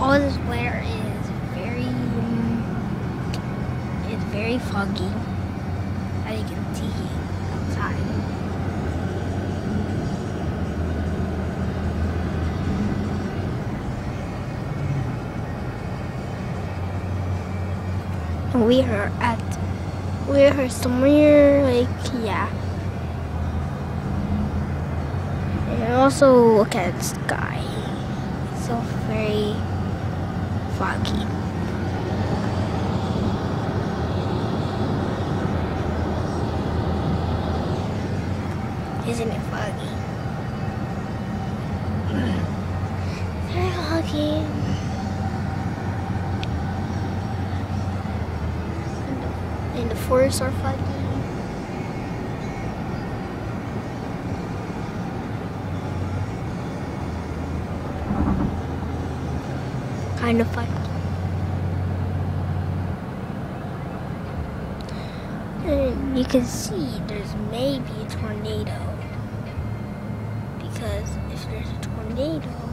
all this weather is very foggy, as you can see outside. And we are somewhere like, yeah. And also look at the sky. It's so very foggy. Isn't it foggy? Very foggy. And the forests are foggy. Kind of foggy. And you can see there's maybe a tornado. Because if there's a tornado,